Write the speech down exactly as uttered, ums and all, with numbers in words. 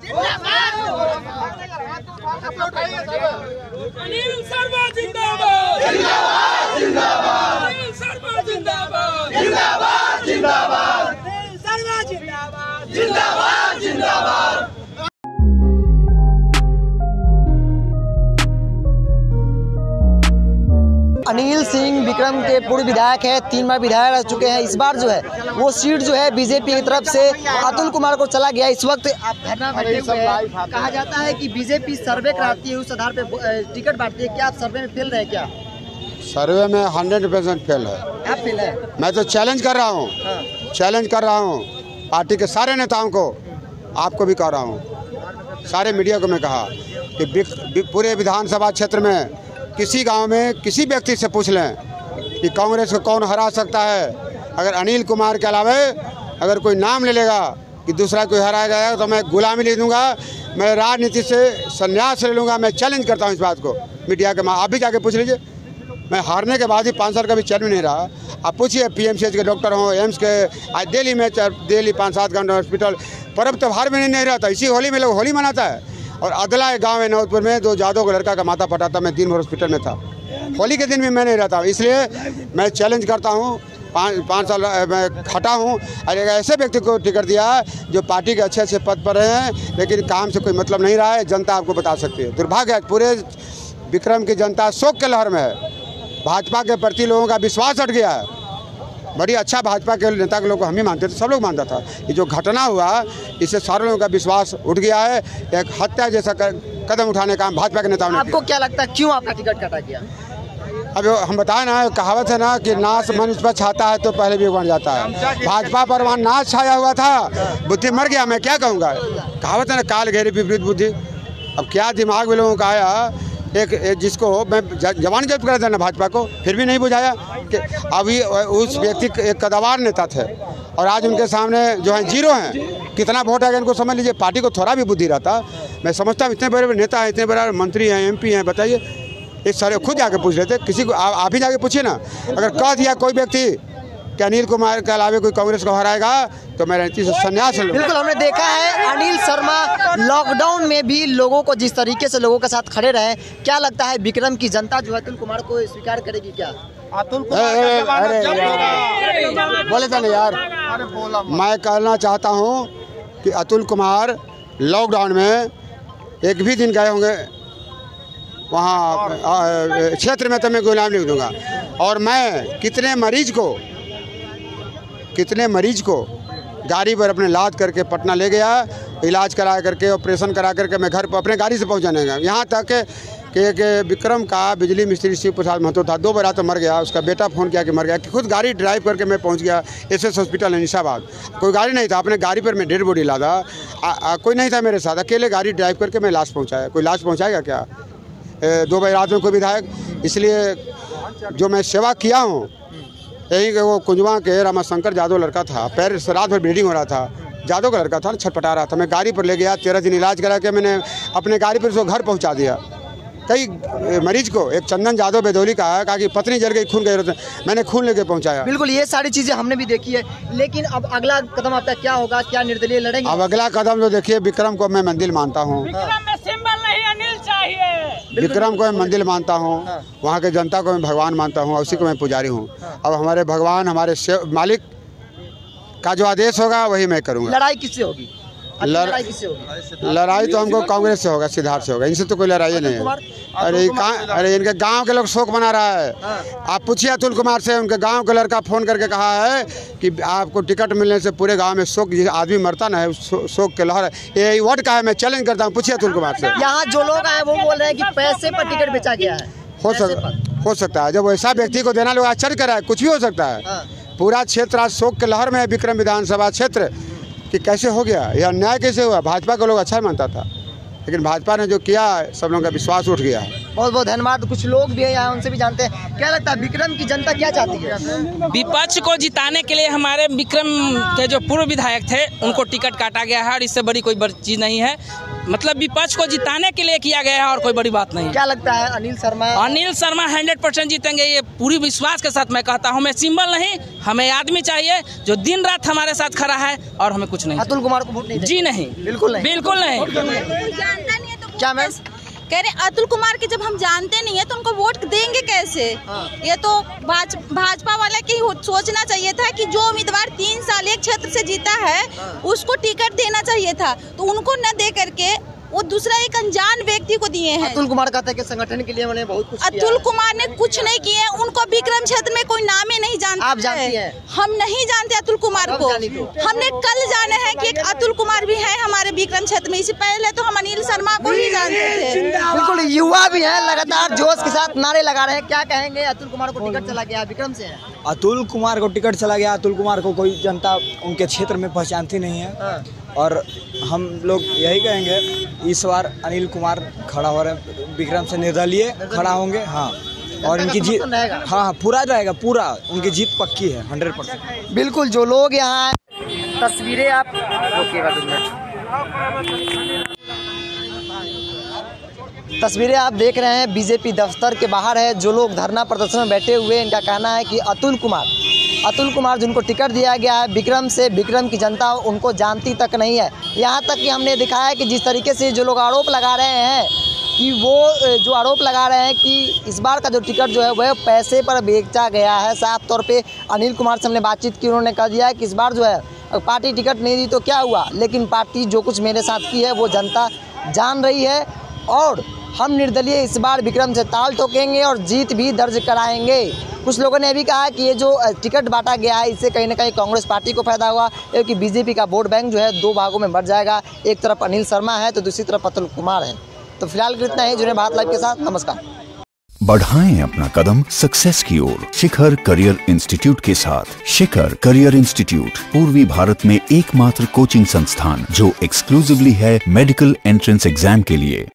अनिल शर्मा जिंदाबाद जिंदाबाद जिंदाबाद अनिल शर्मा जिंदाबाद जिंदाबाद जिंदाबाद अनिल शर्मा जिंदाबाद जिंदाबाद जिंदाबाद। अनिल सिंह विक्रम के पूर्व विधायक है, तीन बार विधायक रह चुके हैं। इस बार जो है वो सीट जो है बीजेपी की तरफ से अतुल कुमार को चला गया। इस वक्त आप धरना बैठे हुए हैं। कहा जाता है कि बीजेपी सर्वे कराती है, उस आधार पे टिकट बांटती है। क्या आप सर्वे में फेल रहे हैं? क्या सर्वे में हंड्रेड परसेंट फेल है। आप फेल है? मैं तो चैलेंज कर रहा हूँ हाँ। चैलेंज कर रहा हूँ पार्टी के सारे नेताओं को, आपको भी कह रहा हूँ, सारे मीडिया को मैं कहा कि पूरे विधानसभा क्षेत्र में किसी गांव में किसी व्यक्ति से पूछ लें कि कांग्रेस को कौन हरा सकता है। अगर अनिल कुमार के अलावा अगर कोई नाम ले लेगा कि दूसरा कोई हराया गया तो मैं गुलामी ले दूंगा, मैं राजनीति से संन्यास ले लूँगा। मैं चैलेंज करता हूँ इस बात को मीडिया के माँ, आप भी जाके पूछ लीजिए। मैं हारने के बाद ही पाँच साल का भी चैन नहीं रहा। आप पूछिए पीएमसीएच के डॉक्टर हों, एम्स के, आज दिल्ली में दिल्ली पाँच सात घंटे हॉस्पिटल, पर्व त्यौहार में नहीं रहता। इसी होली में लोग होली मनाता है। और अदला एक गाँव है नौतपुर में, दो जादव का लड़का का माथा फटा था, मैं दिन भर हॉस्पिटल में था। होली के दिन भी मैं नहीं रहता हूँ। इसलिए मैं चैलेंज करता हूँ, पाँच पाँच साल मैं खटा हूँ और एक ऐसे व्यक्ति को टिकट दिया जो पार्टी के अच्छे अच्छे पद पर हैं लेकिन काम से कोई मतलब नहीं रहा है। जनता आपको बता सकती है। दुर्भाग्य है, पूरे विक्रम की जनता शोक के लहर में है। भाजपा के प्रति लोगों का विश्वास हट गया है। बड़ी अच्छा भाजपा के नेता के लोग को हम ही मानते थे, सब लोग मानता था। ये जो घटना हुआ इससे सारे लोगों का विश्वास उठ गया है। एक हत्या जैसा कदम उठाने का भाजपा के नेताओं ने। आपको क्या लगता है क्यों आपका टिकट काटा गया? अब हम बताएं ना, कहावत है ना कि नाश मनुष्य पर छाता है तो पहले भी बन जाता है। भाजपा पर वहाँ नाश छाया हुआ था, बुद्धि मर गया। मैं क्या कहूँगा, कहावत है ना, काल घेरे विपरीत बुद्धि। अब क्या दिमाग में लोगों का आया, एक, एक जिसको मैं जवान जब्त कर देना भाजपा को, फिर भी नहीं बुझाया कि अभी उस व्यक्ति एक कदावर नेता थे और आज उनके सामने जो है जीरो हैं। कितना वोट आएगा इनको समझ लीजिए। पार्टी को थोड़ा भी बुद्धि रहता, मैं समझता हूँ इतने बड़े नेता हैं, इतने बड़े मंत्री हैं, एमपी हैं, बताइए। एक सारे खुद जाके पूछ लेते किसी को। आ, आप ही जाके पूछिए ना। अगर कह दिया कोई व्यक्ति कि अनिल कुमार के अलावा कोई कांग्रेस को हराएगा तो मैं राजनीति से संन्यास लूँगा। बिल्कुल, हमने देखा है अनिल शर्मा लॉकडाउन में भी लोगों को जिस तरीके से लोगों के साथ खड़े रहे। क्या लगता है विक्रम की जनता जो है अतुल कुमार को स्वीकार करेगी? क्या अतुल कुमार बोले था ना यार, मैं कहना चाहता हूँ कि अतुल कुमार लॉकडाउन में एक भी दिन गए होंगे वहाँ क्षेत्र में तो मैं गुलाम नहीं दूंगा। और मैं कितने मरीज को कितने मरीज को गाड़ी पर अपने लाद करके पटना ले गया, इलाज करा करके, ऑपरेशन करा करके मैं घर पर अपने गाड़ी से पहुंचाने गया। यहाँ तक कि, कि विक्रम का बिजली मिस्त्री शिव प्रसाद महतो था, दो बार तो मर गया। उसका बेटा फ़ोन किया कि मर गया, कि खुद गाड़ी ड्राइव करके मैं पहुंच गया एस एस हॉस्पिटल निशाबाद। कोई गाड़ी नहीं था, अपने गाड़ी पर मैं डेड बॉडी लादा। कोई नहीं था मेरे साथ, अकेले गाड़ी ड्राइव करके मैं लाश पहुँचाया। कोई लाश पहुँचाएगा क्या ए, दो बजे रात में कोई विधायक? इसलिए जो मैं सेवा किया हूँ, यही कि वो कुंजवा के रामाशंकर यादव लड़का था, पैर से रात भर ब्लीडिंग हो रहा था, यादव का लड़का था, छटपटा रहा था। मैं गाड़ी पर ले गया, तेरह दिन इलाज करा के मैंने अपने गाड़ी पर उसको घर पहुंचा दिया। कई मरीज को, एक चंदन यादव बेदौली का है, कहा कि पत्नी जल गई, खून गई, मैंने खून लेके पहुंचाया। बिल्कुल, ये सारी चीजें हमने भी देखी है। लेकिन अब अगला कदम आपका क्या होगा? क्या निर्दलीय लड़ेंगे? अब अगला कदम जो देखिए, विक्रम को मैं मंदिर मानता हूँ, विक्रम को मैं मंदिर मानता हूँ, वहाँ के जनता को मैं भगवान मानता हूँ, उसी को मैं पुजारी हूँ। अब हमारे भगवान, हमारे मालिक का जो आदेश होगा वही मैं करूँगा। लड़ाई किससे होगी? लड़... लड़ाई किससे होगी? लड़ाई तो हमको कांग्रेस से होगा, सिद्धार्थ से होगा। इनसे तो कोई लड़ाई नहीं है। अरे अरे इनके गांव के लोग शोक मना रहा है। आप पूछिए अतुल कुमार से, उनके गांव का लड़का फोन करके कहा है कि आपको टिकट मिलने से पूरे गांव में शोक, आदमी मरता ना है, शोक के लहर है। ये वर्ड का है, मैं चैलेंज करता हूँ, पूछिए अतुल कुमार से। यहाँ जो लोग आए वो बोल रहे हैं कि पैसे पर टिकट बेचा गया है। हो सकता हो सकता है, जब वैसा व्यक्ति को देना, लोग आश्चर्य कर रहा है, कुछ भी हो सकता है। पूरा क्षेत्र आज शोक के लहर में है, विक्रम विधानसभा क्षेत्र, कि कैसे हो गया, यह अन्याय कैसे हुआ। भाजपा को लोग अच्छा मानता था, लेकिन भाजपा ने जो किया, सब लोगों का विश्वास उठ गया है। बहुत बहुत धन्यवाद। कुछ लोग भी हैं यहाँ, उनसे भी जानते हैं। क्या लगता है विक्रम की जनता क्या चाहती है? विपक्ष को जिताने के लिए हमारे विक्रम के जो पूर्व विधायक थे उनको टिकट काटा गया है और इससे बड़ी कोई बड़ी चीज नहीं है। मतलब विपक्ष को जिताने के लिए किया गया है और कोई बड़ी बात नहीं। क्या लगता है अनिल शर्मा? अनिल शर्मा हंड्रेड परसेंट जीतेंगे, ये पूरी विश्वास के साथ मैं कहता हूँ। हमें सिंबल नहीं, हमें आदमी चाहिए जो दिन रात हमारे साथ खड़ा है और हमें कुछ नहीं। अतुल कुमार को वोट नहीं? जी नहीं, बिल्कुल नहीं, बिल्कुल नहीं। जानता नहीं है तो क्या मैम कह रहे अतुल कुमार के जब हम जानते नहीं है तो उनको वोट देंगे कैसे? हाँ। ये तो भाज, भाजपा वाला की सोचना चाहिए था कि जो उम्मीदवार तीन साल एक क्षेत्र से जीता है हाँ। उसको टिकट देना चाहिए था, तो उनको न दे करके वो दूसरा एक अनजान व्यक्ति को दिए हैं। अतुल कुमार कहते हैं कि संगठन के लिए उन्होंने बहुत कुछ किया अतुल है। कुमार ने कुछ नहीं किए, उनको विक्रम क्षेत्र में कोई नाम ही नहीं जानता। आप जानती हैं? हम नहीं जानते अतुल कुमार अब को। जानी तो। हमने कल जाने हैं कि एक अतुल कुमार भी है हमारे विक्रम क्षेत्र में। इससे पहले तो हम अनिल शर्मा को ही जानते थे। बिल्कुल, युवा भी है, लगातार जोश के साथ नारे लगा रहे हैं। क्या कहेंगे? अतुल कुमार को टिकट चला गया, विक्रम से है। अतुल कुमार को टिकट चला गया। अतुल कुमार को कोई जनता उनके क्षेत्र में पहचानती नहीं है हाँ। और हम लोग यही कहेंगे इस बार अनिल कुमार खड़ा हो रहे हैं, विक्रम से निर्दलीय खड़ा होंगे। हाँ, और इनकी जीत, हाँ हाँ पूरा रहेगा, पूरा उनकी जीत पक्की है हंड्रेड परसेंट। बिल्कुल, जो लोग यहाँ तस्वीरें आप रोकिएगा दो मिनट। तस्वीरें आप देख रहे हैं बीजेपी दफ्तर के बाहर है। जो लोग धरना प्रदर्शन में बैठे हुए, इनका कहना है कि अतुल कुमार अतुल कुमार जिनको टिकट दिया गया है विक्रम से, विक्रम की जनता उनको जानती तक नहीं है। यहाँ तक कि हमने दिखाया कि जिस तरीके से जो लोग आरोप लगा रहे हैं कि वो जो आरोप लगा रहे हैं कि इस बार का जो टिकट जो है वह पैसे पर बेचा गया है। साफ तौर पे अनिल कुमार से हमने बातचीत की, उन्होंने कह दिया है कि इस बार जो है पार्टी टिकट नहीं दी तो क्या हुआ, लेकिन पार्टी जो कुछ मेरे साथ की है वो जनता जान रही है और हम निर्दलीय इस बार विक्रम से ताल ठोकेंगे और जीत भी दर्ज कराएंगे। कुछ लोगों ने भी कहा कि ये जो टिकट बांटा गया है इससे कहीं ना कहीं कांग्रेस पार्टी को फायदा हुआ, क्योंकि बीजेपी का वोट बैंक जो है दो भागों में बढ़ जाएगा। एक तरफ अनिल शर्मा है तो दूसरी तरफ अतुल कुमार है। तो फिलहाल इतना ही। जुड़े भारत लाइव के साथ, नमस्कार। बढ़ाएं अपना कदम सक्सेस की ओर शिखर करियर इंस्टीट्यूट के साथ। शिखर करियर इंस्टीट्यूट पूर्वी भारत में एकमात्र कोचिंग संस्थान जो एक्सक्लूसिवली है मेडिकल एंट्रेंस एग्जाम के लिए।